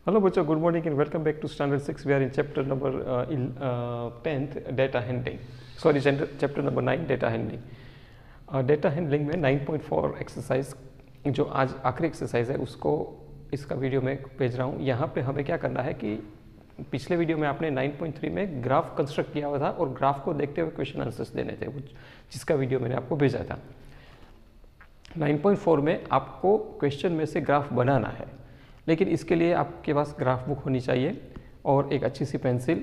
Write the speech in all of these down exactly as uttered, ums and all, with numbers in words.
Hello बच्चों, good morning and welcome back to standard six. We are in chapter number tenth data handling, sorry chapter number nine data handling. Data handling में nine point four exercise जो आज आखिरी exercise है उसको इसका video में भेज रहा हूँ. यहाँ पे हमें क्या करना है कि पिछले वीडियो में आपने नाइन पॉइंट थ्री में ग्राफ कंस्ट्रक्ट किया हुआ था और ग्राफ को देखते हुए क्वेश्चन आंसर्स देने थे, जिसका वीडियो मैंने आपको भेजा था. नाइन पॉइंट फोर में आपको क्वेश्चन में से ग्राफ बनाना है, लेकिन इसके लिए आपके पास ग्राफ बुक होनी चाहिए और एक अच्छी सी पेंसिल,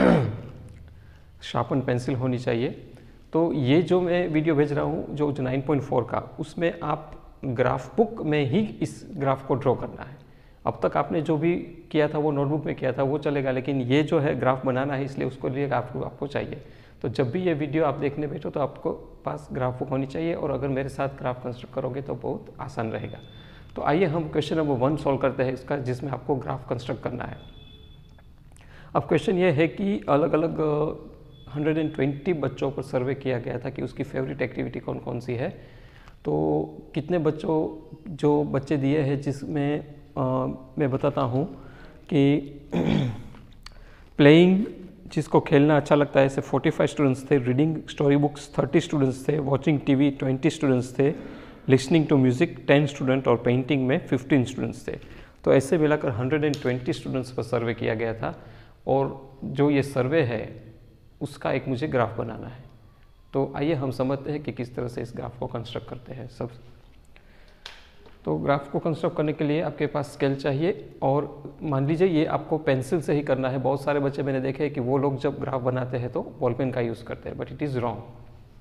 शार्पन पेंसिल होनी चाहिए. तो ये जो मैं वीडियो भेज रहा हूँ जो जो नाइन पॉइंट फोर का, उसमें आप ग्राफ बुक में ही इस ग्राफ को ड्रॉ करना है. अब तक आपने जो भी किया था वो नोटबुक में किया था वो चलेगा, लेकिन ये जो है ग्राफ बनाना है, इसलिए उसको लिए ग्राफ बुक आपको चाहिए. तो जब भी ये वीडियो आप देखने बैठो तो आपको पास ग्राफ बुक होनी चाहिए, और अगर मेरे साथ ग्राफ कंस्ट्रक्ट करोगे तो बहुत आसान रहेगा. तो आइए हम क्वेश्चन नंबर वन सॉल्व करते हैं इसका, जिसमें आपको ग्राफ कंस्ट्रक्ट करना है. अब क्वेश्चन ये है कि अलग अलग वन हंड्रेड ट्वेंटी बच्चों पर सर्वे किया गया था कि उसकी फेवरेट एक्टिविटी कौन कौन सी है. तो कितने बच्चों जो बच्चे दिए हैं, जिसमें आ, मैं बताता हूँ कि प्लेइंग, जिसको खेलना अच्छा लगता है, ऐसे फोर्टी फाइव स्टूडेंट्स थे. Reading story books thirty students थे. वॉचिंग टीवी ट्वेंटी स्टूडेंट्स थे. Listening to music ten student और पेंटिंग में फिफ्टीन स्टूडेंट्स थे. तो ऐसे मिलाकर वन हंड्रेड ट्वेंटी स्टूडेंट्स पर सर्वे किया गया था, और जो ये सर्वे है उसका एक मुझे ग्राफ बनाना है. तो आइए हम समझते हैं कि किस तरह से इस ग्राफ को कंस्ट्रक्ट करते हैं सब. तो ग्राफ को कंस्ट्रक्ट करने के लिए आपके पास स्केल चाहिए, और मान लीजिए ये आपको पेंसिल से ही करना है. बहुत सारे बच्चे मैंने देखे हैं कि वो लोग जब ग्राफ बनाते हैं तो बॉल पेन का यूज़ करते हैं, बट इट इज़ रॉन्ग.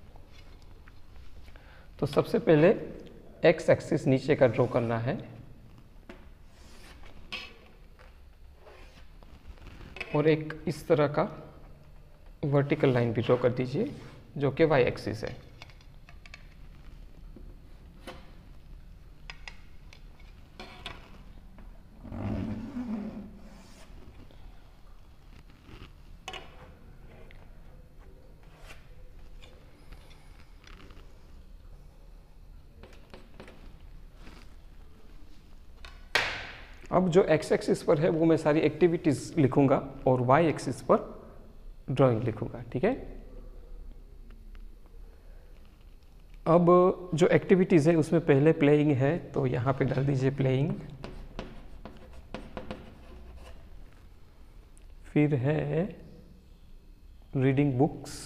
तो सबसे पहले एक्स एक्सिस नीचे का ड्रॉ करना है, और एक इस तरह का वर्टिकल लाइन भी ड्रॉ कर दीजिए जो कि वाई एक्सिस है. अब जो एक्स एक्सिस पर है वो मैं सारी एक्टिविटीज़ लिखूंगा, और वाई एक्सिस पर ड्राइंग लिखूंगा. ठीक है. अब जो एक्टिविटीज़ है उसमें पहले प्लेइंग है, तो यहाँ पे डाल दीजिए प्लेइंग. फिर है रीडिंग बुक्स,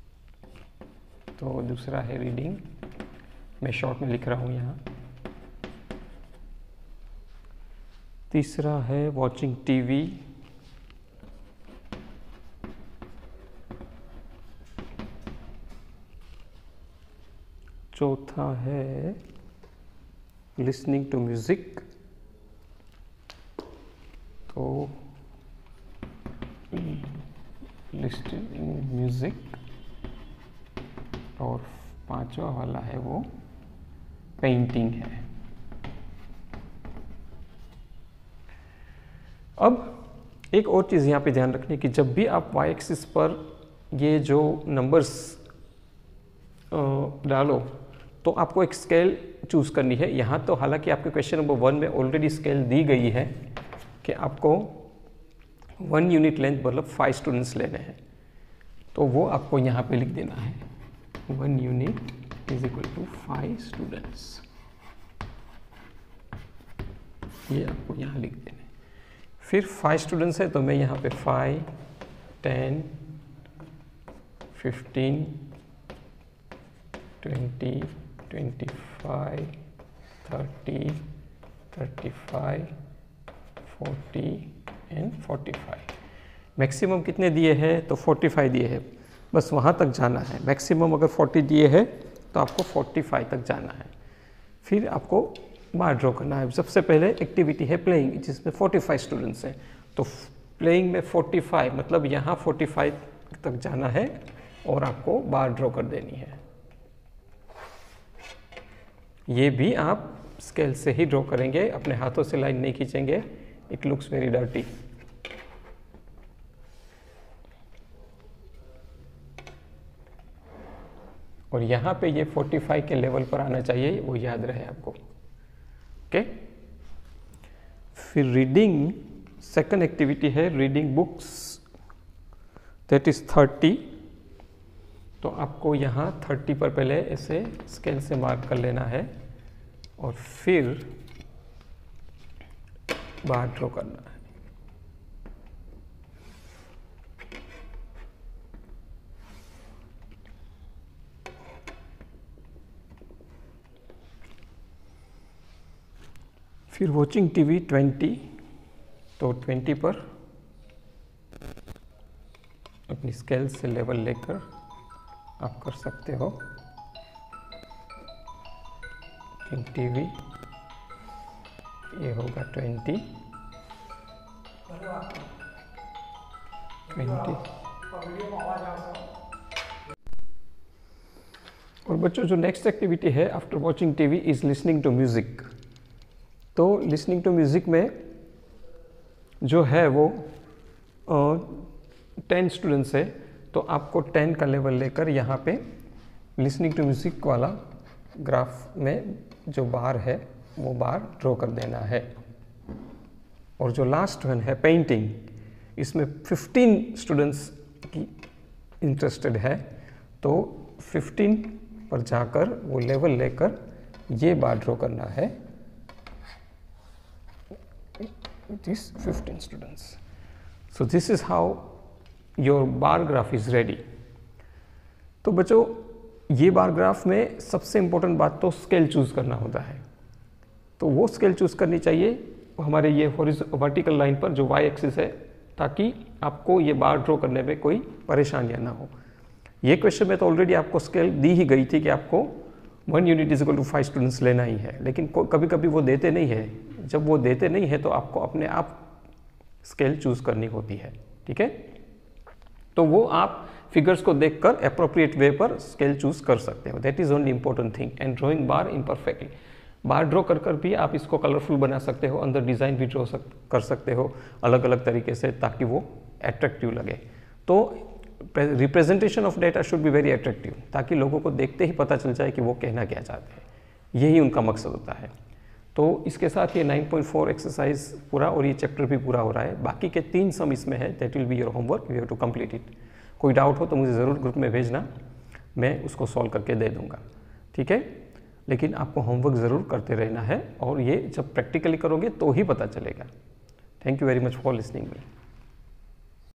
तो दूसरा है रीडिंग, मैं शॉर्ट में लिख रहा हूँ यहाँ. तीसरा है वॉचिंग टीवी. चौथा है लिसनिंग टू म्यूजिक, तो लिसनिंग म्यूजिक. और पांचवा वाला है वो पेंटिंग है. अब एक और चीज़ यहाँ पे ध्यान रखने की, जब भी आप वाई एक्सिस पर ये जो नंबर्स डालो तो आपको एक स्केल चूज़ करनी है. यहाँ तो हालांकि आपके क्वेश्चन नंबर वन में ऑलरेडी स्केल दी गई है कि आपको वन यूनिट लेंथ मतलब फाइव स्टूडेंट्स लेने हैं, तो वो आपको यहाँ पे लिख देना है. One unit is equal to five students, ये आपको यहाँ लिख देना है. फिर फाइव स्टूडेंट्स है तो मैं यहाँ पे five, ten, fifteen, twenty, twenty five, thirty, thirty five, forty and forty five. Maximum कितने दिए हैं? तो फोर्टी फाइव दिए हैं, बस वहाँ तक जाना है. मैक्सिमम अगर फोर्टी दिए हैं तो आपको फोर्टी फाइव तक जाना है. फिर आपको बार ड्रॉ करना है. सबसे पहले एक्टिविटी है प्लेइंग, जिसमें फोर्टी फाइव स्टूडेंट्स हैं. तो प्लेइंग में फोर्टी फाइव मतलब यहाँ फोर्टी फाइव तक जाना है, और आपको बार ड्रॉ कर देनी है. ये भी आप स्केल से ही ड्रॉ करेंगे, अपने हाथों से लाइन नहीं खींचेंगे. It looks very dirty. और यहाँ पे ये फोर्टी फाइव के लेवल पर आना चाहिए, वो याद रहे आपको. ओके. फिर रीडिंग सेकंड एक्टिविटी है reading books, that is thirty. तो आपको यहाँ थर्टी पर पहले ऐसे स्केल से मार्क कर लेना है और फिर बार ड्रॉ करना है। फिर वॉचिंग टीवी ट्वेंटी, तो ट्वेंटी पर अपनी स्केल से लेवल लेकर आप कर सकते हो। टीवी ये होगा ट्वेंटी ट्वेंटी। और बच्चों जो नेक्स्ट एक्टिविटी है after watching TV is listening to music. तो लिसनिंग टू म्यूजिक में जो है वो टेन स्टूडेंट्स है, तो आपको टेन का लेवल लेकर यहाँ पे लिसनिंग टू म्यूजिक वाला ग्राफ में जो बार है वो बार ड्रॉ कर देना है। और जो लास्ट वन है पेंटिंग, इसमें फिफ्टीन स्टूडेंट्स की इंटरेस्टेड है, तो फिफ्टीन पर जाकर वो लेवल लेकर ये बार ड्रॉ करना है। This fifteen students. So this is how your bar graph is ready. तो बच्चों ये बार ग्राफ में सबसे इम्पोर्टेंट बात तो स्केल चूज करना होता है। तो वो स्केल चूज करनी चाहिए हमारे ये वर्टिकल लाइन पर जो वाई एक्सिस है, ताकि आपको ये बार ड्रॉ करने में कोई परेशानियां ना हो। ये क्वेश्चन में तो ऑलरेडी आपको स्केल दी ही गई थी कि आपको one unit is equal to five students लेना ही है, लेकिन कभी कभी वो देते नहीं है। जब वो देते नहीं है तो आपको अपने आप स्केल चूज करनी होती है, ठीक है। तो वो आप फिगर्स को देखकर अप्रोप्रिएट वे पर स्केल चूज कर सकते हो। That is only important thing. And drawing bar imperfectly, bar draw कर कर भी आप इसको कलरफुल बना सकते हो, अंदर डिज़ाइन भी ड्रॉ सक, कर सकते हो अलग अलग तरीके से, ताकि वो अट्रैक्टिव लगे। तो representation of data should be very attractive, ताकि लोगों को देखते ही पता चल जाए कि वो कहना क्या चाहते हैं। यही उनका मकसद होता है। तो इसके साथ ये नाइन पॉइंट फोर एक्सरसाइज पूरा और ये चैप्टर भी पूरा हो रहा है। बाकी के तीन सम इसमें है, that will be your homework, you have to complete it. कोई डाउट हो तो मुझे ज़रूर ग्रुप में भेजना, मैं उसको सॉल्व करके दे दूँगा, ठीक है। लेकिन आपको होमवर्क ज़रूर करते रहना है, और ये जब प्रैक्टिकली करोगे तो ही पता चलेगा। Thank you very much for listening me.